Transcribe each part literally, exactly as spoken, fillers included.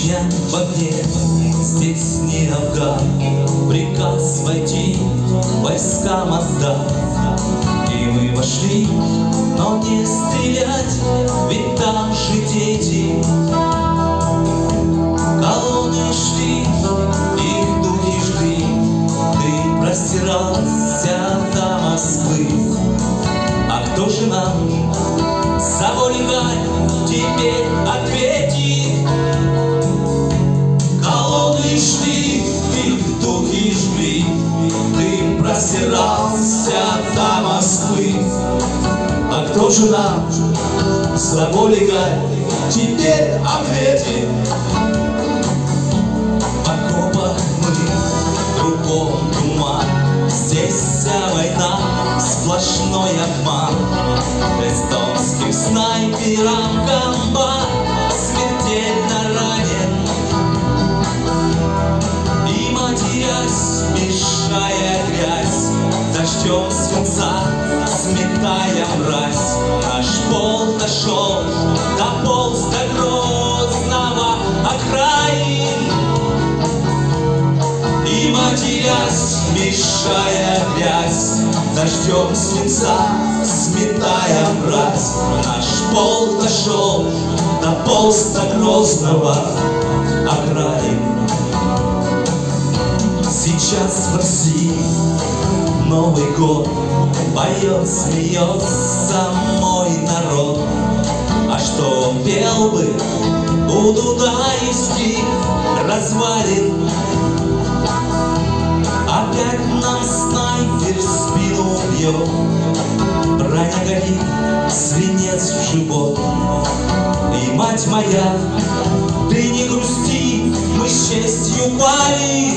Чечня в огне, здесь не Афган. Приказ войти, войскам отдать. И мы вошли, но не стрелять, ведь там же дети. Колонны шли, их духи жгли, ты простирался до Москвы. А кто же нам за волей теперь ответит? Колонны шли, их духи жгли, дым простирался до Москвы. А кто же нам за волей теперь ответит? В окопах мы, кругом туман, здесь вся война, сплошной обман. Эстонским снайперам комбат смертельно ранен. И матерясь, мешая грязь, дождем свинца сметая мразь, наш полк дошел, дополз до Грозного окраин. И матерясь, мешая грязь, дождем свинца сметая мразь, наш полк дошел, дополз до Грозного окраин. Сейчас в России Новый год, поет, смеется мой народ. А что пел бы у дудаистих развалин? Опять нам снайпер в спину бьет, броня горит, свинец в живот. И, мать моя, ты не грусти, мы с честью пали.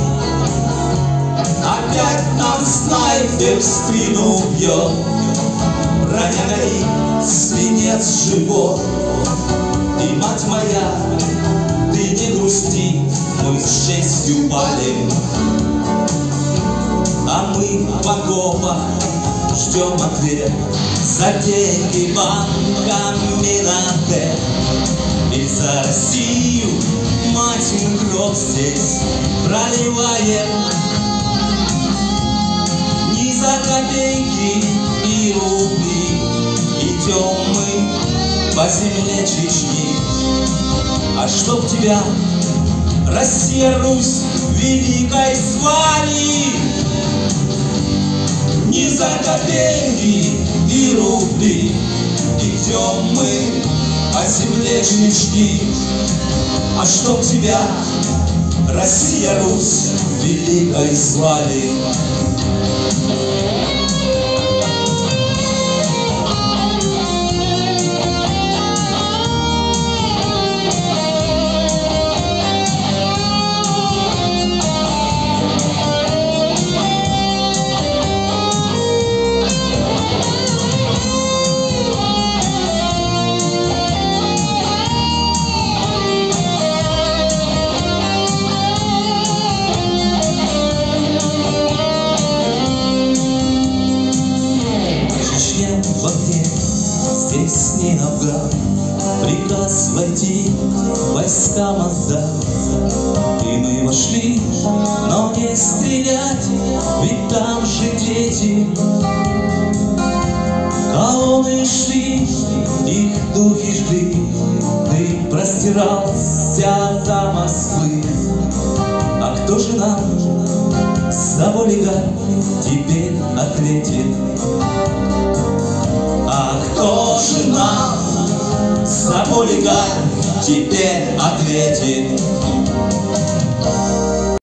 Опять нам снайпер в спину бьет, броня горит, свинец в живот. И, мать моя, ты не грусти, мы с честью пали. А мы в окопах ждем ответ за деньги банками на Д. И за Россию, мать, мы кровь здесь проливаем. Ни за копейки и рубли идем мы по земле Чечни. А чтоб тебя, Россия, Русь, великой звали, ни за копейки и рубли идем мы по земле Чечни. А чтоб тебя, Россия, Русь, великой звали. В огне, здесь не Афган. Приказ войти, войскам отдать. И мы вошли, но не стрелять, ведь там же дети. Колонны шли, их духи жгли, дым простирался до Москвы. А кто же нам за волей теперь ответит? А кто же нам за волей теперь ответит?